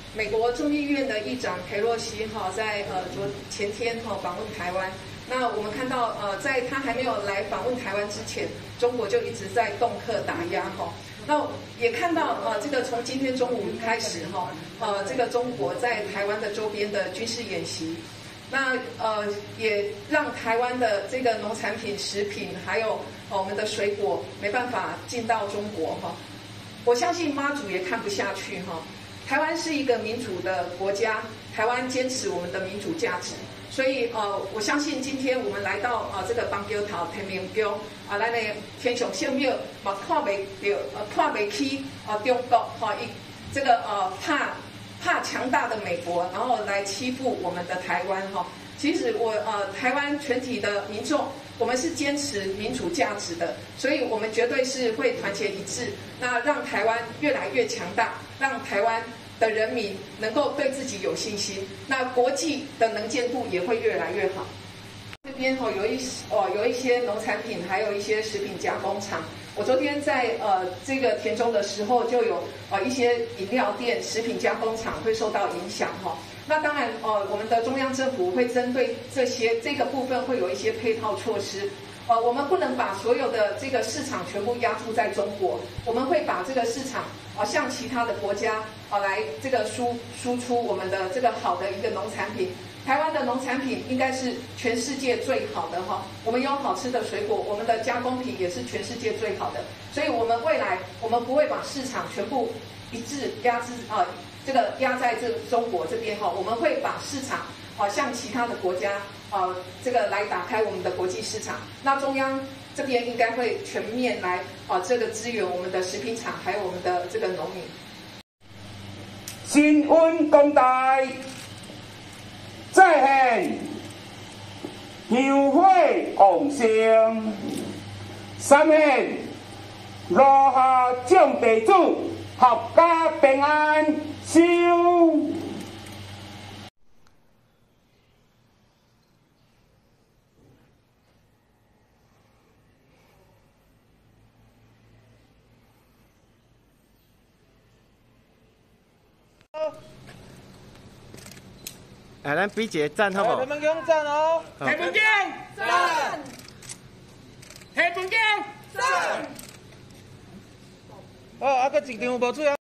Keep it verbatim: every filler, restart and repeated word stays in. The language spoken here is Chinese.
美国众议院的议长裴洛西哈，在呃昨前天哈访问台湾。那我们看到呃，在他还没有来访问台湾之前，中国就一直在恫吓打压哈。那也看到呃，这个从今天中午开始哈，呃，这个中国在台湾的周边的军事演习。那呃也让台湾的这个农产品、食品，还有、呃、我们的水果没办法进到中国哈。我相信妈祖也看不下去哈。台湾是一个民主的国家，台湾坚持我们的民主价值，所以呃我相信今天我们来到啊、呃、这个邦桥头天明宫啊，咱的天上圣庙嘛看袂到呃看袂起啊中国哈一这个呃怕。怕强大的美国，然后来欺负我们的台湾哈。其实我呃台湾全体的民众，我们是坚持民主价值的，所以我们绝对是会团结一致，那让台湾越来越强大，让台湾的人民能够对自己有信心，那国际的能见度也会越来越好。这边哦有一哦有一些农产品，还有一些食品加工厂。我昨天在呃这个田中的时候，就有呃一些饮料店、食品加工厂会受到影响哈。那当然呃我们的中央政府会针对这些这个部分会有一些配套措施。呃我们不能把所有的这个市场全部压注在中国，我们会把这个市场啊、呃、向其他的国家啊、呃、来这个输输出我们的这个好的一个农产品。台湾的农产品应该是全世界最好的哈，我们有好吃的水果，我们的加工品也是全世界最好的，所以我们未来我们不会把市场全部一致压制啊、呃，这个压在这中国这边哈，我们会把市场啊、呃、向其他的国家啊、呃、这个来打开我们的国际市场。那中央这边应该会全面来啊、呃、这个支援我们的食品厂，还有我们的这个农民。 新闻公台。再现香火旺盛，三现落下种地主合家平安寿。 哎，咱比一个赞好不好？ 台门宫赞哦！ 台门宫赞！ 台门宫赞！ 哦，啊，搁一张无出啊。